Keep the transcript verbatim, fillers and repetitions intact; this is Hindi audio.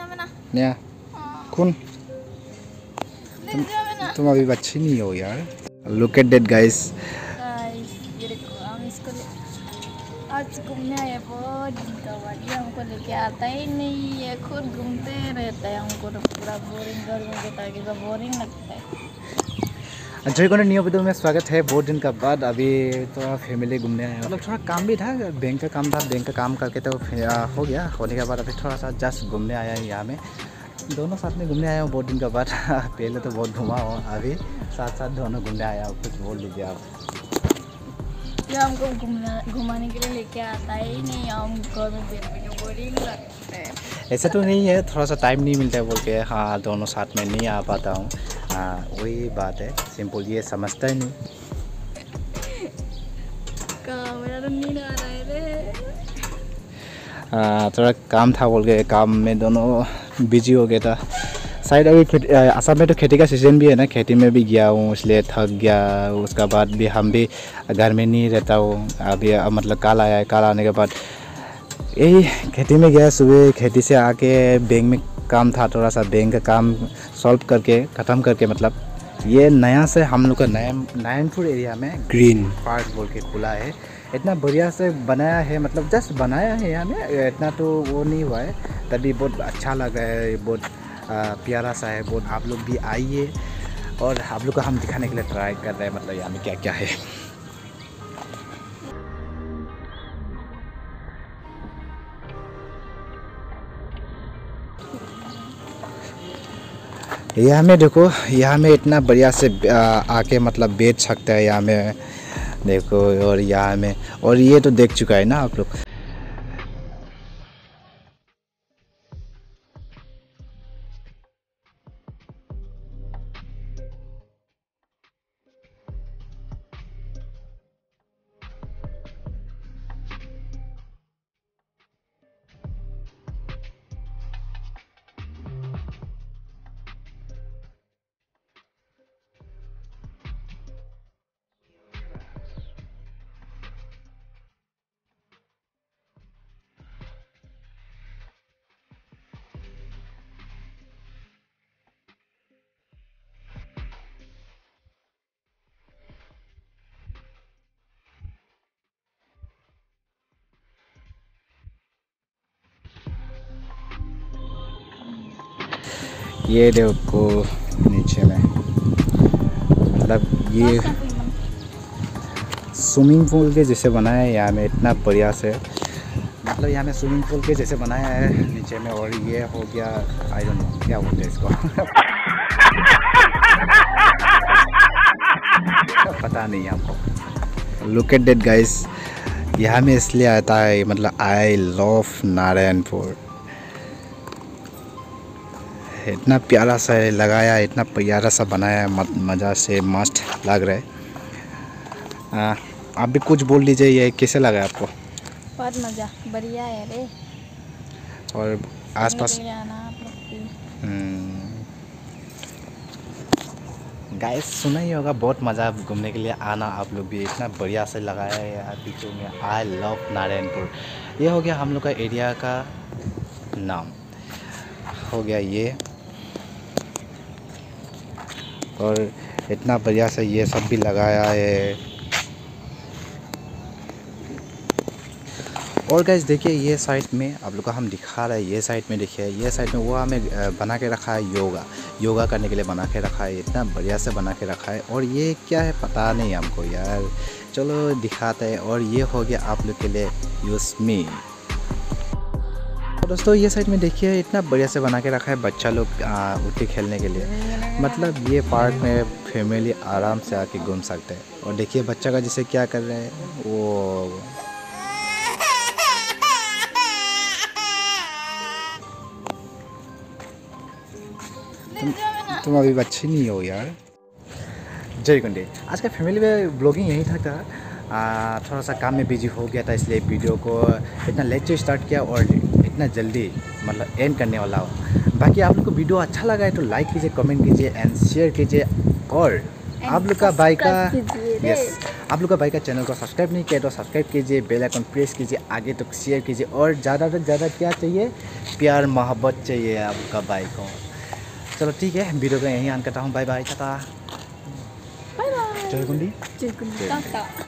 नया कौन तुम, तुम अभी बच्ची नहीं हो यार। Look at that guys. ये देखो हम इसको आज घूमने आए, बहुत दिन का बाद। ये हमको लेके आता ही नहीं है, खुद घूमते रहता है। हमको तो पूरा बोरिंग घर में बैठा के तो बोरिंग लगता है। जय को न्यू वीडियो में स्वागत है। बहुत दिन का बाद अभी तो फैमिली घूमने आए, मतलब थोड़ा काम भी था, बैंक का काम था, बैंक का काम करके तो हो गया। होने के बाद अभी थोड़ा सा जस्ट घूमने आया है यहाँ में, दोनों साथ में घूमने आया हूँ बहुत दिन का बाद। पहले तो बहुत घुमा हूँ, अभी साथ साथ दोनों घूमने आया हूँ। कुछ बोल लीजिए आप। ये हमको घूमना घुमाने के लिए लेके आता ही नहीं, हम घर में बैठ के बोरिंग लगता है। ऐसा तो नहीं है, थोड़ा सा टाइम नहीं मिलता है बोल के हाँ दोनों साथ में नहीं आ पाता हूँ। हाँ वही बात है, सिंपल, ये समझता ही नहीं। मेरा तो नींद आ रहा है रे। हाँ थोड़ा काम था बोल के काम में दोनों बिजी हो गया था। शायद अभी खेती असम में तो खेती का सीज़न भी है ना, खेती में भी गया हूँ इसलिए थक गया। उसका बाद भी हम भी घर में नहीं रहता हूँ अभी, मतलब कल आया है। कल आने के बाद यही खेती में गया, सुबह खेती से आके बैंक में काम था, थोड़ा सा बैंक का काम सॉल्व करके ख़त्म करके, मतलब ये नया से हम लोग का नया नारायणपुर एरिया में ग्रीन पार्क बोल के खुला है। इतना बढ़िया से बनाया है, मतलब जस्ट बनाया है यहाँ में, इतना तो वो नहीं हुआ है, तभी बहुत अच्छा लगा है, बहुत प्यारा सा है बहुत। आप लोग भी आइए और आप लोग को हम दिखाने के लिए ट्राई कर रहे हैं, मतलब यहाँ में क्या क्या है। यहाँ में देखो, यहाँ में इतना बढ़िया से आके मतलब बैठ सकता है यहाँ में देखो। और यहाँ में, और ये तो देख चुका है ना आप लोग। ये देखो नीचे में, मतलब ये स्विमिंग पूल के जैसे बनाया है यहाँ में, इतना बढ़िया से, मतलब यहाँ में स्विमिंग पूल के जैसे बनाया है नीचे में। और ये हो गया, आई डोंट नो क्या बोलते हैं इसको। पता नहीं हमको। लुक एट दैट गाइस, यहाँ में इसलिए आता है, मतलब आई लव नारायणपुर। इतना प्यारा सा लगाया है, इतना प्यारा सा बनाया है, मज़ा से मस्त लग रहा है। आ, आप भी कुछ बोल लीजिए, ये कैसे लगा आपको? बहुत मज़ा, बढ़िया है रे। और आसपास गाइस सुना ही होगा, बहुत मज़ा घूमने के लिए आना आप लोग भी। इतना बढ़िया से लगाया है यार पीछे में, आई लव नारायणपुर। ये हो गया हम लोग का एरिया का नाम हो गया ये। और इतना बढ़िया से ये सब भी लगाया है। और गाइस देखिए, ये साइड में आप लोग को हम दिखा रहे हैं, ये साइड में देखिए, ये साइड में वो हमें बना के रखा है, योगा योगा करने के लिए बना के रखा है। इतना बढ़िया से बना के रखा है। और ये क्या है पता नहीं हमको यार, चलो दिखाते हैं। और ये हो गया आप लोग के लिए यूज मी। दोस्तों ये साइड में देखिए, इतना बढ़िया से बना के रखा है बच्चा लोग उठ के खेलने के लिए। मतलब ये पार्क में फैमिली आराम से आके घूम सकते हैं। और देखिए बच्चा का जैसे क्या कर रहे हैं वो। तुम, तुम अभी बच्ची नहीं हो यार। जय कुंडी, आज का फैमिली में ब्लॉगिंग यही था, था। आ, थोड़ा सा काम में बिजी हो गया था, इसलिए वीडियो को इतना लेट से स्टार्ट किया और इतना जल्दी मतलब एंड करने वाला हो। बाकी आप लोग को वीडियो अच्छा लगा है तो लाइक कीजिए, कमेंट कीजिए एंड शेयर कीजिए। और आप लोग का भाई का यस आप लोग का भाई का चैनल को सब्सक्राइब नहीं किया तो सब्सक्राइब कीजिए, बेल आइकन प्रेस कीजिए, आगे तक शेयर कीजिए और ज़्यादा से ज़्यादा क्या चाहिए, प्यार मोहब्बत चाहिए आपका भाई को। चलो ठीक है, वीडियो को यहीं आन करता हूँ। Bye bye, tata, bye bye. जय कुंडी। जय कुंडी, टाटा।